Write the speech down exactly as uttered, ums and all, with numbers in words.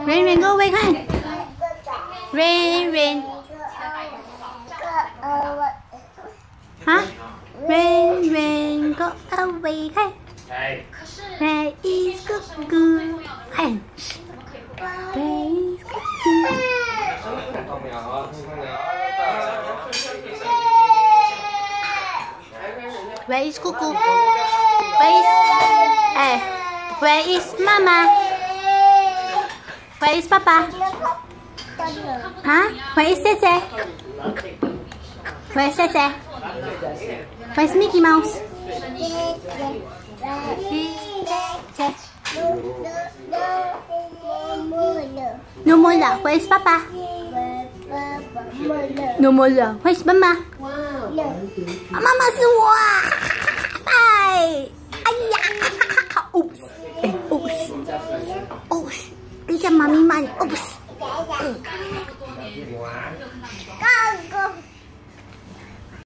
Rain, Rain, go away, Khanh. Rain, Rain. Hả? Rain, Rain, go away, Khanh. Rain is good, good. Khanh. Rain is good, good. Where is Cuckoo? Where is... Eh, where is Mama? Where is Papa? Huh? Where is Cece? Where is Cece? Where is Mickey Mouse? No more love. Where is Papa? No more love. Where is Mama? Mama 是我。哎，哎呀 ！Oops， 哎 ，Oops，Oops， 等一下妈咪骂你 ，Oops。